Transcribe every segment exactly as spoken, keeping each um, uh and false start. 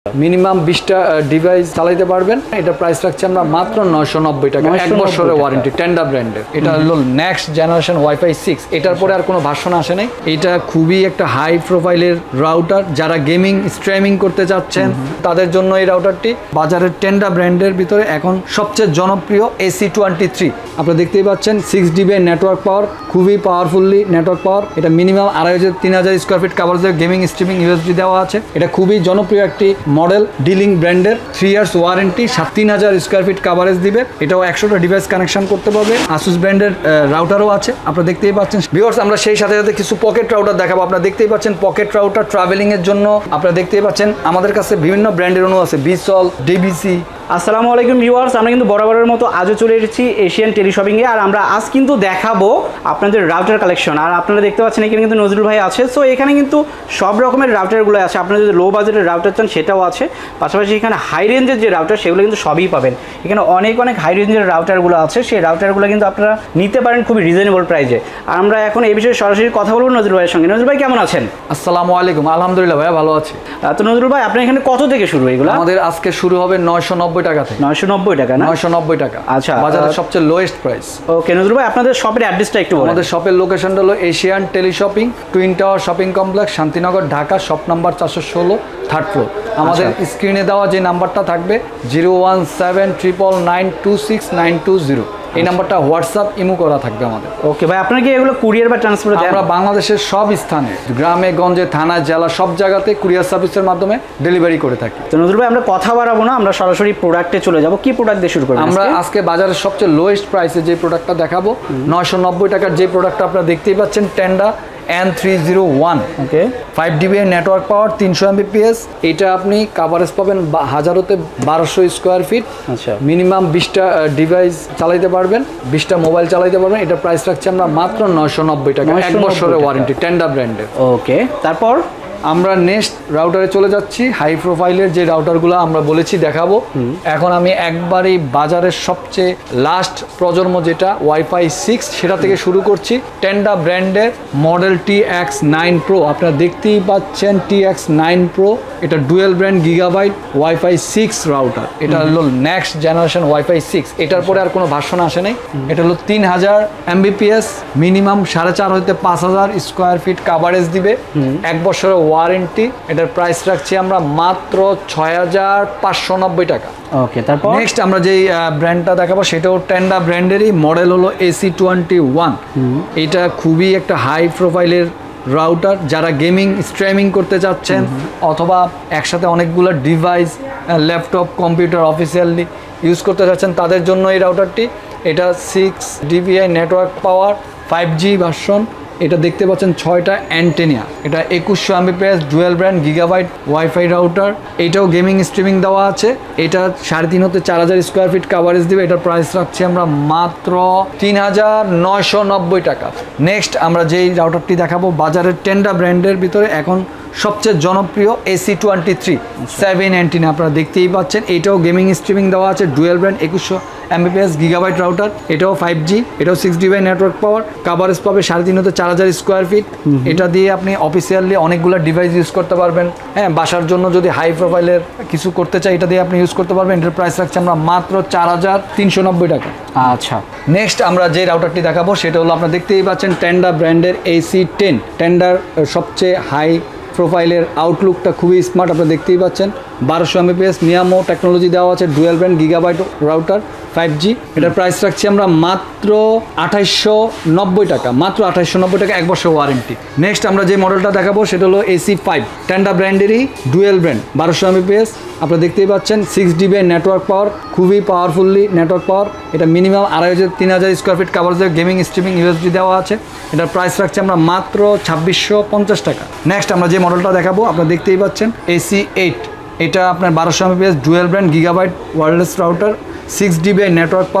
Minimum বিশটা device চালাইতে পারবেন। এটা প্রাইস রাখছি আমরা মাত্র নয়শো নব্বই টাকা, এক বছরের ওয়ারেন্টি, টেন্ডা ব্র্যান্ডের। এটা হলো নেক্সট জেনারেশন ওয়াইফাই সিক্স। এটার পরে আর কোনো ভার্সন আসে নাই। এটা খুবই একটা হাই প্রোফাইলের রাউটার। যারা গেমিং স্ট্রিমিং করতে চাচ্ছেন তাদের জন্য এই রাউটারটি বাজারের টেন্ডা ব্র্যান্ডের ভিতরে এখন সবচেয়ে জনপ্রিয় এসি টোয়েন্টি থ্রি। আপনারা দেখতেই পাচ্ছেন সিক্স ডিবি নেটওয়ার্ক পাওয়ার, খুবই পাওয়ারফুলি নেটওয়ার্ক পাওয়ার। এটা মিনিমাম আড়াই হাজার তিন হাজার স্কোয়ার ফিট কাভারেজের গেমিং স্ট্রিমিং ইউএসডি দেওয়া আছে। এটা খুবই জনপ্রিয় একটি মডেল, ডিলিং ব্র্যান্ডের, থ্রি ইয়ার্স ওয়ারেন্টি, সাত তিন হাজার স্কোয়ার ফিট কাভারেজ দিবে। এটাও একশোটা ডিভাইস কানেকশন করতে পারবে। আসুস ব্র্যান্ডের রাউটারও আছে, আপনারা দেখতেই পাচ্ছেন। ভিউয়ার্স, আমরা সেই সাথে সাথে কিছু পকেট রাউটার দেখাবো। আপনারা দেখতেই পাচ্ছেন পকেট রাউটার ট্রাভেলিং এর জন্য। আপনারা দেখতেই পাচ্ছেন আমাদের কাছে বিভিন্ন ব্র্যান্ডের অনু আছে, বিসল, ডিবিসি। আসসালামু আলাইকুম ভিউয়ার্স, আমরা কিন্তু বরাবরের মতো আজও চলে এসেছি এশিয়ান টেলি শপিংয়ে। আর আমরা আজ কিন্তু দেখাবো আপনাদের রাউটার কালেকশন। আর আপনারা দেখতে পাচ্ছেন এখানে কিন্তু নজরুল ভাই আছে। সো এখানে কিন্তু সব রকমের রাউটারগুলো আছে। আপনারা যদি লো বাজেটের রাউটার চান সেটাও আছে, পাশাপাশি এখানে হাই রেঞ্জের যে রাউটার সেগুলো কিন্তু সবই পাবেন। এখানে অনেক অনেক হাই রেঞ্জের রাউটারগুলো আছে, সেই রাউটারগুলো কিন্তু আপনারা নিতে পারেন খুবই রিজনেবল প্রাইসে। আর আমরা এখন এই বিষয়ে সরাসরি কথা বলবো নজরুল ভাইয়ের সঙ্গে। নজরুল ভাই কেমন আছেন? আসসালামু আলাইকুম। আলহামদুলিল্লাহ ভাইয়া, ভালো আছি। তো নজরুল ভাই, আপনার এখানে কত থেকে শুরু এগুলো? আমাদের আজকে শুরু হবে নয়শো নব্বই টাকা থেকে। নয়শো নব্বই টাকা না? নয়শো নব্বই টাকা। আচ্ছা, বাজারের সবচেয়ে লোয়েস্ট প্রাইস। ওকে নজরুল ভাই, আপনাদের শপের অ্যাড্রেসটা একটু বলুন। আমাদের শপের লোকেশনটা হলো Asian tele shopping, twin tower shopping complex, Shantinagar, Dhaka. Shop number চারশো ষোলো, থার্ড ফ্লোর। আমাদের স্ক্রিনে দেওয়া যে নাম্বারটা থাকবে zero one seven triple nine two six nine two zero, এই নাম্বারটা হোয়াটসঅ্যাপ ইমো করা থাকবে আমাদের। ওকে ভাই, আপনারা কি এগুলো কুরিয়ার বা ট্রান্সপোর্ট দেন? আমরা বাংলাদেশের সব স্থানে, গ্রামে গঞ্জে, থানা, জেলা, সব জায়গাতে কুরিয়ার সার্ভিসের মাধ্যমে ডেলিভারি করে থাকি। তো নজরুল ভাই, আমরা কথা বাড়াবো না, আমরা সরাসরি প্রোডাক্টে চলে যাব। কি প্রোডাক্ট দিয়ে শুরু করব? আমরা আজকে বাজারের সবচেয়ে লোয়েস্ট প্রাইসে যে প্রোডাক্টটা দেখাবো, নয়শো নব্বই টাকার যে প্রোডাক্টটা আপনারা দেখতেই পাচ্ছেন, Tenda N three zero one. Okay, five dB network power, তিনশো এমবিপিএস। এটা আপনি কাভারেজ পাবেন হাজারোতে বারোশো স্কোয়ার ফিট। আচ্ছা, মিনিমাম বিশটা ডিভাইস চালাইতে পারবেন, বিশটা মোবাইল চালাইতে পারবেন। এটা প্রাইস রাখছি আমরা মাত্র নয়শো নব্বই টাকা, এক বছরের ওয়ারেন্টি, টেন্ডা ব্র্যান্ডের। ওকে, তারপর আমরা নেক্সট রাউটারে চলে যাচ্ছি। হাই প্রোফাইলের যে রাউটারগুলো আমরা বলেছি দেখাবো, এখন আমি একবারই বাজারের সবচেয়ে লাস্ট প্রজন্ম যেটা ওয়াইফাই সিক্স, সেটা থেকে শুরু করছি। টেন্ডা ব্র্যান্ডের model T X nine pro. আপনারা দেখতেই পাচ্ছেন টি এক্স নাইন প্রো। এটা dual brand gigabyte WiFi six router. এটা হলো নেক্সট জেনারেশন ওয়াইফাই সিক্স। এটার পরে আর কোনো ভার্সন আসে নাই। এটা হলো তিন হাজার এমবিপিএস, মিনিমাম সাড়ে চার হইতে পাঁচ হাজার স্কোয়ার ফিট কাভারেজ দিবে, এক বছরের ওয়ারেন্টি। এটার প্রাইস রাখছি আমরা মাত্র ছয় হাজার পাঁচশো নব্বই টাকা। ওকে, তারপর নেক্সট আমরা যেই ব্র্যান্ডটা দেখাবো সেটাও টেন্ডা ব্র্যান্ডেরই, মডেল হলো এসি টোয়েন্টি ওয়ান। এটা খুবই একটা হাই প্রোফাইলের রাউটার। যারা গেমিং স্ট্রিমিং করতে চাচ্ছেন অথবা একসাথে অনেকগুলো device, laptop, computer officially use করতে চাচ্ছেন তাদের জন্য এই রাউটারটি। এটা six dBi network power, five G version. এটা দেখতে পাচ্ছেন ছয়টা অ্যান্টেনিয়া। এটা একুশশো Mbps dual brand gigabyte WiFi router. এটাও গেমিং স্ট্রিমিং দেওয়া আছে। এটা সাড়ে তিন হতে চার হাজার স্কোয়ার ফিট কাভারেজ দিবে। এটার প্রাইস রাখছি আমরা মাত্র তিন হাজার নয়শো নব্বই টাকা। নেক্সট আমরা যেই রাউটারটি দেখাবো বাজারের টেন্ডা ব্র্যান্ডের ভিতরে এখন সবচেয়ে জনপ্রিয় AC twenty three seven antenna. আপনারা দেখতেই পাচ্ছেন এটাও গেমিং স্ট্রিমিং দেওয়া আছে, ডুয়েল ব্র্যান্ড একুশশো এমবিপিএস গিগাবাইট রাউটার। এটাও ফাইভ জি, এটাও six dBi network power, coverage পাবে সাড়ে তিন হতে চার হাজার স্কোয়ার ফিট। এটা দিয়ে আপনি অফিসিয়ালি অনেকগুলো ডিভাইস ইউজ করতে পারবেন। হ্যাঁ, বাসার জন্য যদি হাই প্রোফাইলের কিছু করতে চাই এটা দিয়ে আপনি ইউজ করতে পারবেন। এটার প্রাইস রাখছি আমরা মাত্র চার হাজার তিনশো নব্বই টাকা। আচ্ছা, নেক্সট আমরা যে রাউটারটি দেখাবো সেটা হলো আপনারা দেখতেই পাচ্ছেন টেন্ডা ব্র্যান্ডের এসি টেন। টেন্ডার সবচেয়ে হাই প্রোফাইলের আউটলুকটা খুবই স্মার্ট, আপনারা দেখতেই পাচ্ছেন। বারোশো এমবিপিএস মিয়ামো টেকনোলজি দেওয়া আছে, dual brand gigabyte router, five G. এটার প্রাইস রাখছি আমরা মাত্র আঠাইশশো নব্বই টাকা, মাত্র আঠাইশশো নব্বই টাকা, এক বছর ওয়ারেন্টি। নেক্সট আমরা যে মডেলটা দেখাবো সেটা হলো এসি ফাইভ, টেন্ডা ব্র্যান্ডেরই ডুয়েল ব্র্যান্ড, বারোশো এমবিপিএস। আপনারা দেখতেই পাচ্ছেন সিক্স ডিবি নেটওয়ার্ক পাওয়ার, খুবই পাওয়ারফুলি নেটওয়ার্ক পাওয়ার। এটা মিনিমাম আড়াই হাজার তিন হাজার স্কোয়ার ফিট কাভারেজের গেমিং স্ট্রিমিং ইউএসডি দেওয়া আছে। এটার প্রাইস রাখছি আমরা মাত্র ছাব্বিশশো পঞ্চাশ টাকা। নেক্সট আমরা যে মডেলটা দেখাবো আপনারা দেখতেই পাচ্ছেন এসি এইট। এটা আপনার বারোশো Mbps dual brand gigabyte wireless router, six dB network power.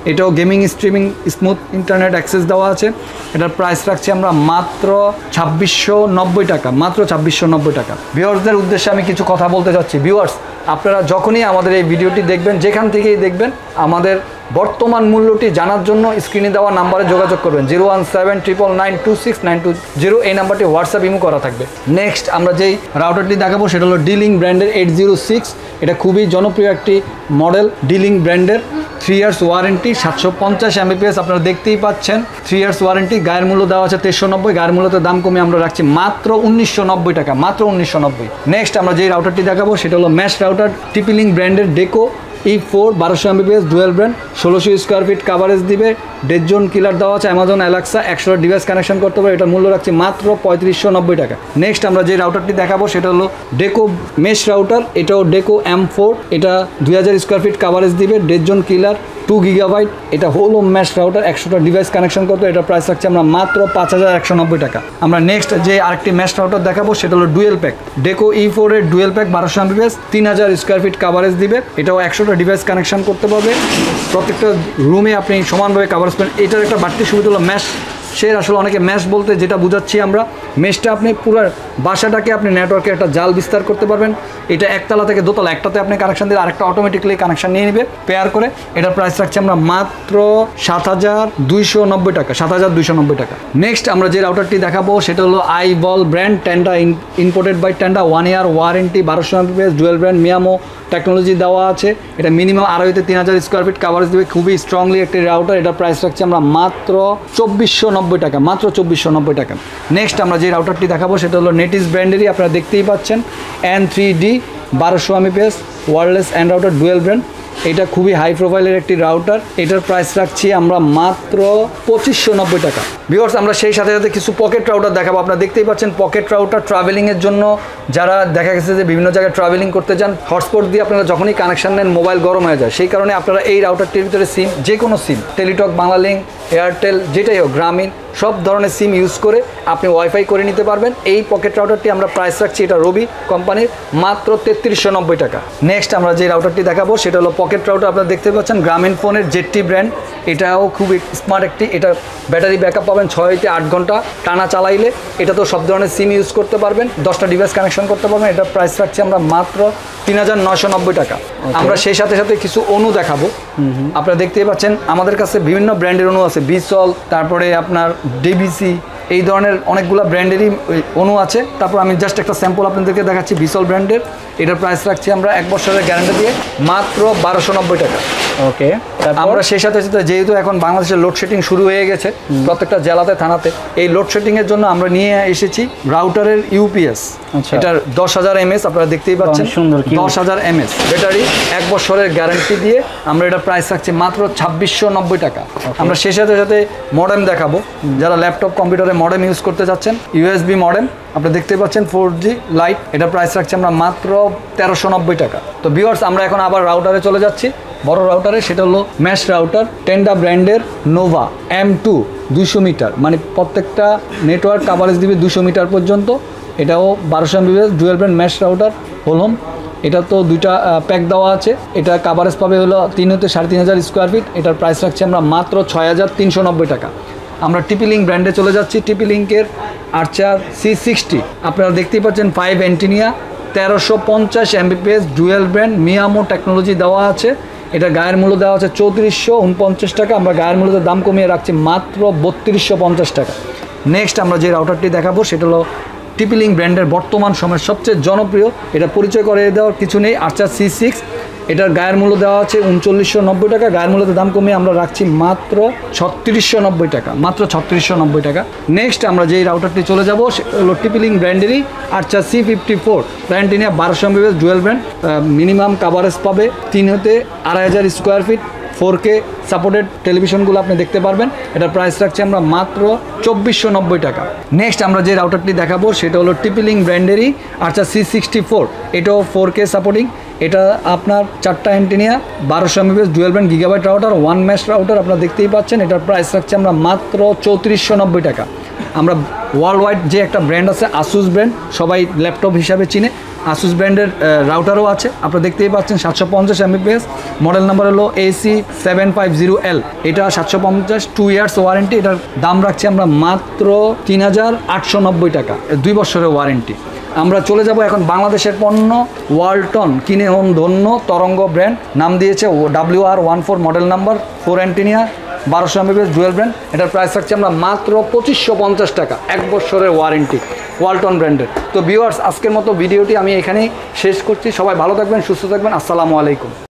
এটাও gaming streaming smooth internet access দেওয়া আছে। এটার প্রাইস রাখছি আমরা মাত্র ছাব্বিশশো নব্বই টাকা, মাত্র ছাব্বিশশো নব্বই টাকা। ভিউয়ার্সদের উদ্দেশ্যে আমি কিছু কথা বলতে চাচ্ছি। ভিউয়ার্স, আপনারা যখনই আমাদের এই ভিডিওটি দেখবেন, যেখান থেকেই দেখবেন, আমাদের বর্তমান মূল্যটি জানার জন্য স্ক্রিনে দেওয়া নাম্বারে যোগাযোগ করবেন zero one seven triple nine two six nine two zero. এই নাম্বারটি হোয়াটসঅ্যাপ ইমো করা থাকবে। নেক্সট আমরা যেই রাউটারটি দেখাবো সেটা হলো ডিলিং ব্র্যান্ডের এইট জিরো সিক্স। এটা খুবই জনপ্রিয় একটি মডেল, ডিলিং ব্র্যান্ডের, থ্রি ইয়ার্স ওয়ারেন্টি, সাতশো পঞ্চাশ এমবিপিএস। আপনারা দেখতেই পাচ্ছেন থ্রি ইয়ার্স ওয়ারেন্টি। গায়ের মূল্য দেওয়া আছে তেইশশো নব্বই, গায়ের মূল্যতে দাম কমে আমরা রাখছি মাত্র উনিশশো নব্বই টাকা, মাত্র উনিশশো নব্বই। নেক্সট আমরা যেই রাউটারটি দেখাবো সেটা হলো ম্যাশ রাউটার, টিপিলিং ব্র্যান্ডের ডেকো ই ফোর, বারোশো এমবিপিএস, ডুয়েল ব্র্যান্ড, ষোলোশো স্কোয়ার ফিট কাভারেজ দিবে, ডেড জোন কিলার দেওয়া আছে, অ্যামাজন অ্যালেক্সা একশো ডিভাইস কানেকশন করতে পারে। এটার মূল্য রাখছি মাত্র পঁয়ত্রিশশো নব্বই টাকা। নেক্সট আমরা যে রাউটারটি দেখাবো সেটা হলো ডেকো মেশ রাউটার, এটাও ডেকো এম ফোর, এটা দুই হাজার স্কোয়ার ফিট কাভারেজ দিবে, dead zone killer, two gigabyte. এটা হলো ম্যাশ রাউটার, একশোটা ডিভাইস কানেকশন করতে। এটার প্রাইস রাখছি আমরা মাত্র পাঁচ হাজার একশো নব্বই টাকা। আমরা নেক্সট যে আরেকটি ম্যাশ রাউটার দেখাবো সেটা হলো dual pack, Deco E four এর ডুয়েল প্যাক, বারোশো এমবিপিএস, তিন হাজার স্কোয়ার ফিট কাভারেজ দিবে। এটাও একশোটা ডিভাইস কানেকশন করতে পারবে। প্রত্যেকটা রুমে আপনি সমানভাবে কাভারেজ পাবেন। এটার একটা বাড়তি সুবিধা হলো ম্যাশ শের। আসলে অনেকে ম্যাশ বলতে যেটা বুঝাচ্ছি আমরা, মেশটা আপনি পুরো বাসাটাকে আপনি নেটওয়ার্কে একটা জাল বিস্তার করতে পারবেন। এটা একতলা থেকে দোতলা, একটাতে আপনি কানেকশন দিলে আরেকটা অটোমেটিক্যালি কানেকশন নিয়ে নেবে পেয়ার করে। এটার প্রাইস রাখছি আমরা মাত্র সাত হাজার দুইশো নব্বই টাকা, সাত হাজার দুইশো নব্বই টাকা। নেক্সট আমরা যে রাউটারটি দেখাবো সেটা হলো iBall brand, Tenda imported by Tenda, one year warranty, বারোশো Mbps, dual brand, MIMO technology দেওয়া আছে। এটা মিনিমাম আড়াইতে তিন হাজার স্কোয়ার ফিট কাভারেজ দেবে, খুবই স্ট্রংলি একটি রাউটার। এটার প্রাইস রাখছি আমরা মাত্র চব্বিশশো নব্বই টাকা, মাত্র চব্বিশশো নব্বই টাকা। নেক্সট আমরা যে রাউটারটি দেখাবো সেটা হলো নেটিস ব্র্যান্ডেরই, আপনারা দেখতেই পাচ্ছেন, এন থ্রি ডি, বারোশো Mbps, wireless and router, dual brand. এটা খুবই হাই প্রোফাইলের একটি রাউটার। এটার প্রাইস রাখছি আমরা মাত্র পঁচিশশো নব্বই টাকা। ভিউয়ার্স, আমরা সেই সাথে সাথে কিছু পকেট রাউটার দেখাবো। আপনারা দেখতেই পাচ্ছেন পকেট রাউটার, ট্রাভেলিংয়ের জন্য যারা দেখা গেছে যে বিভিন্ন জায়গায় ট্রাভেলিং করতে চান, হটস্পট দিয়ে আপনারা যখনই কানেকশন নেন মোবাইল গরম হয়ে যায়। সেই কারণে আপনারা এই রাউটারটির ভিতরে সিম, যে কোনো সিম, টেলিটক, বাংলালিংক, এয়ারটেল, যেটাই হোক, গ্রামীণ, সব ধরনের সিম ইউজ করে আপনি ওয়াইফাই করে নিতে পারবেন। এই পকেট রাউটারটি আমরা প্রাইস রাখছি, এটা রবি কোম্পানির, মাত্র তেত্রিশশো নব্বই টাকা। নেক্সট আমরা যে রাউটারটি দেখাবো সেটা হলো পকেট রাউটার। আপনারা দেখতে পাচ্ছেন গ্রামীণ ফোনের জেডটি ব্র্যান্ড, এটাও খুব স্মার্ট একটি। এটা ব্যাটারি ব্যাকআপ পাবেন ছয় থেকে আট ঘন্টা টানা চালাইলে। এটা তো সব ধরনের সিম ইউজ করতে পারবেন, দশটা ডিভাইস কানেকশন করতে পারবেন। এটার প্রাইস রাখছি আমরা মাত্র তিন হাজার নয়শো নব্বই টাকা। আমরা সেই সাথে সাথে কিছু অনু দেখাবো। আপনারা দেখতেই পাচ্ছেন আমাদের কাছে বিভিন্ন ব্র্যান্ডের অনু আছে, বিসল, তারপরে আপনার ডিবিসি, এই ধরনের অনেকগুলো ব্র্যান্ডেরই অনু আছে। তারপর আমি জাস্ট একটা স্যাম্পল আপনাদেরকে দেখাচ্ছি বিসল ব্র্যান্ডের। এটার প্রাইস রাখছি আমরা এক বছরের গ্যারান্টি দিয়ে মাত্র বারোশো নব্বই টাকা। ওকে, আমরা সেই সাথে সাথে যেহেতু এখন বাংলাদেশের লোডশেডিং শুরু হয়ে গেছে প্রত্যেকটা জেলাতে, থানাতে, এই লোডশেডিংয়ের জন্য আমরা নিয়ে এসেছি রাউটারের ইউপিএস। এটার দশ হাজার এমএস, আপনারা দেখতেই পাচ্ছেন, সুন্দর দশ হাজার এমএস ব্যাটারি, এক বছরের গ্যারান্টি দিয়ে আমরা এটা প্রাইস রাখছি মাত্র ছাব্বিশশো নব্বই টাকা। আমরা সেই সাথে সাথে মডেম দেখাবো। যারা ল্যাপটপ কম্পিউটারে মডেম ইউজ করতে চাচ্ছেন, ইউএসবি মডেম, আপনারা দেখতে পাচ্ছেন ফোর জি লাইট, এটা প্রাইস রাখছি আমরা মাত্র তেরোশো নব্বই টাকা। তো ভিউয়ার্স, আমরা এখন আবার রাউটারে চলে যাচ্ছি, বড় রাউটারে। সেটা হলো ম্যাশ রাউটার, টেন্ডা ব্র্যান্ডের নোভা এম টু, দুশো মিটার, মানে প্রত্যেকটা নেটওয়ার্ক কাভারেজ দিবে দুশো মিটার পর্যন্ত। এটাও বারোশো Mbps, dual brand mesh router, হোলম। এটা তো দুইটা প্যাক দেওয়া আছে। এটা কাভারেজ পাবে হলো তিন হতে সাড়ে তিন হাজার স্কোয়ার ফিট। এটার প্রাইস রাখছি আমরা মাত্র ছয় হাজার তিনশো নব্বই টাকা। আমরা টিপিলিং ব্র্যান্ডে চলে যাচ্ছি। টিপিলিংকের আর্চার সি সিক্সটি, আপনারা দেখতেই পাচ্ছেন, ফাইভ অ্যান্টিনিয়া, তেরোশো পঞ্চাশ Mbps, dual brand, MIMO technology দেওয়া আছে। এটা গায়ের মূল্য দেওয়া আছে চৌত্রিশশো উনপঞ্চাশ টাকা। আমরা গায়ের মূল্যের দাম কমিয়ে রাখছি মাত্র বত্রিশশো পঞ্চাশ টাকা। নেক্সট আমরা যে রাউটারটি দেখাবো সেটা হলো টিপিলিং ব্র্যান্ডের বর্তমান সময়ের সবচেয়ে জনপ্রিয়, এটা পরিচয় করে দেওয়ার কিছু নেই, আর্চার সি সিক্স। এটার গায়ের মূল্য দেওয়া আছে উনচল্লিশশো নব্বই টাকা। গায়ের মূল্যের দাম কমিয়ে আমরা রাখছি মাত্র ছত্রিশশো নব্বই টাকা, মাত্র ছত্রিশশো নব্বই টাকা। নেক্সট আমরা যেই রাউটারটি চলে যাবো সেটা হলো টিপিলিং ব্র্যান্ডেরই আর্চার সি ফিফটি ফোর, প্যান্টিনিয়া, বারোশো Mbps, dual brand, minimum coverage পাবে তিন হতে আড়াই হাজার square feet, four K supported টেলিভিশনগুলো আপনি দেখতে পারবেন। এটার প্রাইস রাখছি আমরা মাত্র চব্বিশশো নব্বই টাকা। নেক্সট আমরা যে রাউটারটি দেখাবো সেটা হলো টিপিলিং ব্র্যান্ডেরই আর্চার সি সিক্সটি ফোর, এটাও ফোর কে সাপোর্টিং। এটা আপনার চারটা অ্যান্টিনিয়া, বারোশো Mbps, dual brand, gigabyte router, one mesh router, আপনারা দেখতেই পাচ্ছেন। এটার প্রাইস রাখছি আমরা মাত্র চৌত্রিশশো নব্বই টাকা। আমরা ওয়ার্ল্ড ওয়াইড যে একটা ব্র্যান্ড আছে আসুস ব্র্যান্ড, সবাই ল্যাপটপ হিসাবে চিনে, আসুস ব্র্যান্ডের রাউটারও আছে, আপনারা দেখতেই পাচ্ছেন সাতশো পঞ্চাশ এমবিপিএস, মডেল নাম্বার হলো AC seven five zero L. এটা সাতশো পঞ্চাশ, টু ইয়ার্স ওয়ারেন্টি। এটার দাম রাখছি আমরা মাত্র তিন হাজার আটশো নব্বই টাকা, দুই বছরের ওয়ারেন্টি। আমরা চলে যাব এখন বাংলাদেশের পণ্য, ওয়ালটন কিনে হন ধন্য তরঙ্গ ব্র্যান্ড, নাম দিয়েছে W R one four, model number four antenna, বারোশো এমবিপিএস, ডুয়েল ব্র্যান্ড। এটার প্রাইস রাখছি আমরা মাত্র পঁচিশশো পঞ্চাশ টাকা, এক বছরের ওয়ারেন্টি, ওয়ালটন ব্র্যান্ডের। তো ভিউয়ার্স, আজকের মতো ভিডিওটি আমি এখানেই শেষ করছি। সবাই ভালো থাকবেন, সুস্থ থাকবেন, আসসালামু আলাইকুম।